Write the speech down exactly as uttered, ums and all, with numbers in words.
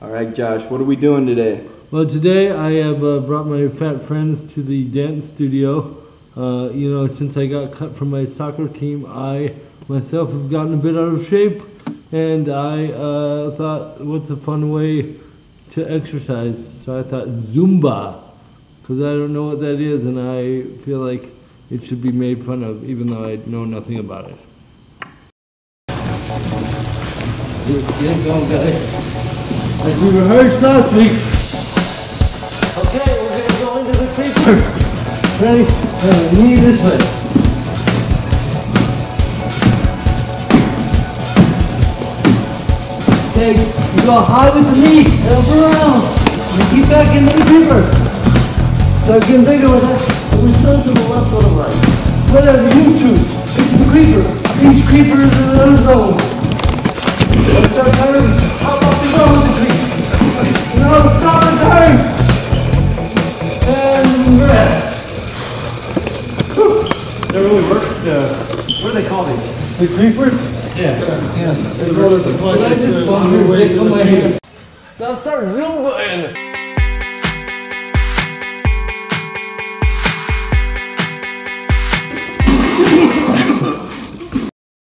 All right, Josh, what are we doing today? Well, today I have uh, brought my fat friends to the dance studio. Uh, you know, since I got cut from my soccer team, I myself have gotten a bit out of shape, and I uh, thought, what's a fun way to exercise? So I thought Zumba, because I don't know what that is, and I feel like it should be made fun of, even though I know nothing about it. Let's get it going, guys. Like we rehearsed last week. Okay, we're gonna go into the creeper. Ready? Uh, knee this way. Okay, you go high with the knee, and up around. And keep back into the creeper. Start getting bigger with it. And we turn to the left or the right. Whatever you choose. It's the creeper. Each creeper is in another zone. Let's start turning. How about the go with the creeper? Now stop and turn. And rest. Whew. That really works. Uh, what do they call these? The creepers? Yeah. Yeah. They roll it the plug. I just bump your weight on my hand. Now start Zumba in.